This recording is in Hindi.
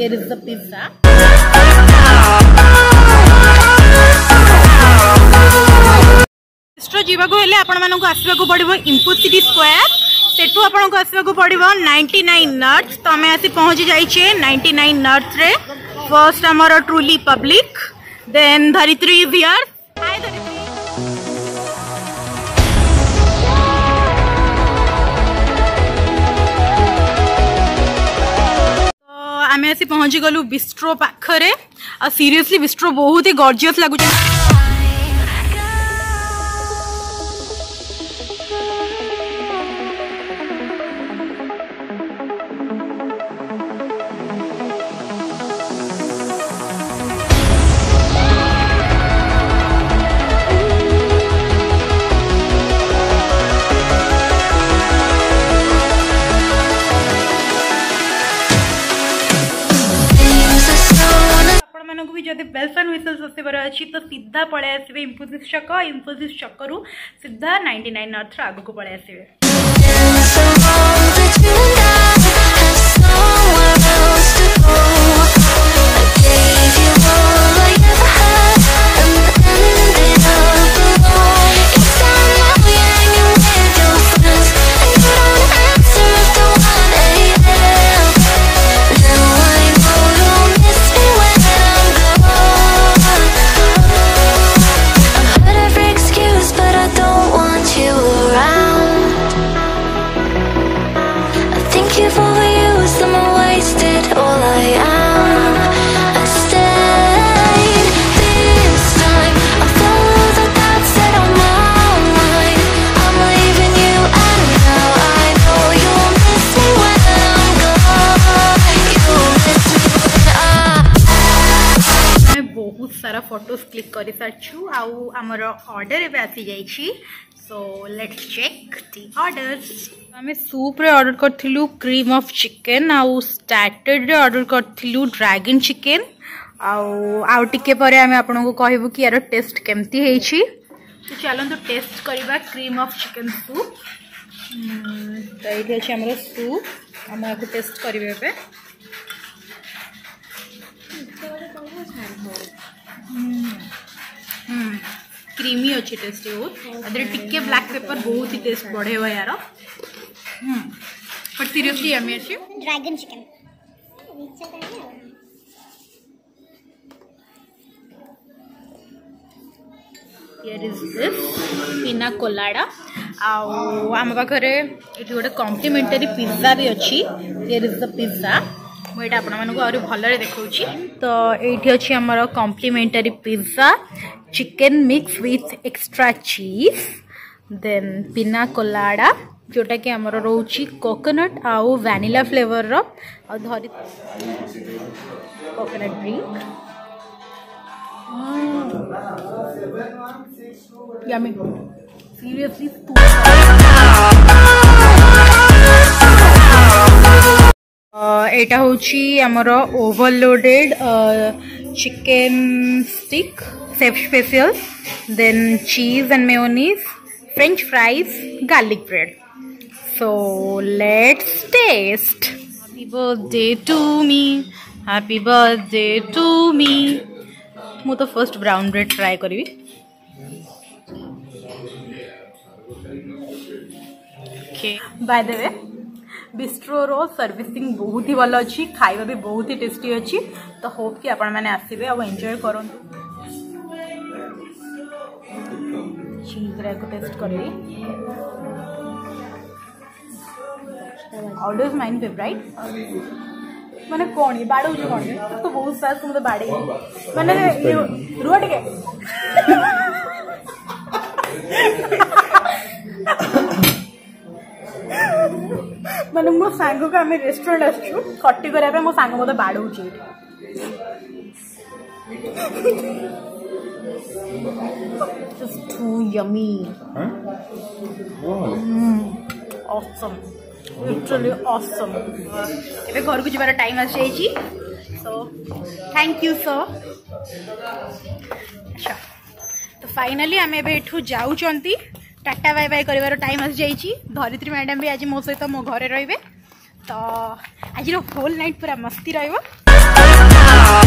Here is the pizza. Bistro जीवा को हेले आपण मानन को आसीबा को पड़िबो Infocity स्क्वायर सेठू आपण को आसीबा को पड़िबो 99 नट्स तो हमें आसी पहुंच जाई छे 99 नट्स रे फर्स्ट हमर truly public then Dharitri is here hi Dharitri तो हमें आसी पहुंची गलु बिस्ट्रो पाखरे आ सीरियसली बिस्ट्रो बहुत ही गॉर्जियस लागु छे भी जब बेल्स एंड व्हिसल्स आसबार अच्छी तो सीधा पड़े आसबे इंफोसिस छक रु सीधा 99 नॉर्थ आगु को पड़े आसबे सारा फोटोज क्लिक कर सारछु आउ हमर ऑर्डर एबे आसी जाई छी so let's check the orders हमें सूप रे ऑर्डर करथिलु क्रीम ऑफ चिकन आउ स्टार्टर रे ऑर्डर करथिलु ड्रैगन चिकन आउ टिके परे हमें आपन को कहबो कि यार टेस्ट केमती हेई छी तो चलन तो टेस्ट करबा क्रीम ऑफ चिकन सूप तो एठी अछि हमर सूप हम आको टेस्ट करबे एबे क्रीमी अच्छी टेस्ट है टिके ब्लैक पेपर बहुत ही टेस्ट बढ़े हुआ यार बट सीरियसली यम्मी अच्छी dragon chicken here is this pina colada आम पाखे ये गोटे कॉम्प्लीमेंटरी पिज्जा भी अच्छी हियर इज द पिज्जा मुझे आपको भलरे देखा तो ये अच्छी आमर complimentary pizza chicken mix with extra cheese then pina colada जोटा कि आमर रोची कोकोनट आउ वैनिला फ्लेवर रो धरी कोकोनट ड्रिंक यम्मी सीरियसली एटा होची आमर overloaded chicken stick chef special then cheese and mayonnaise french fries garlic bread so let's taste happy birthday to me happy birthday to me मु तो फर्स्ट ब्राउन ब्रेड ट्राई करी okay by the way bistro रो सर्विसिंग बहुत ही भल अच्छी खाଇବା भी बहुत ही टेस्टी अच्छी तो होप कि आपण माने आसीबे और एंजॉय करन चीज रे को टेस्ट करली ऑर्डर्स माइन फेवरेट माने कोनी बाडू जो कोनी तो बहुत सारा तुम तो बाडे माने रुआ टिके माने मो सांग को आम रेस्टोरेंट आसु खट्टी करने मो सांग मत बाड़ू too yummy awesome literally awesome एबे घर को जीवार टाइम आसी जाइछि सो थैंक यू सर अच्छा तो फाइनली आम एबे एठू जाउचंती टाटा बाय बाय कर टाइम आसी जाइछि धरित्री मैडम भी आज मो सहित मो घरे रहिबे तो आज होल नाइट पूरा मस्ती रहिबो। love.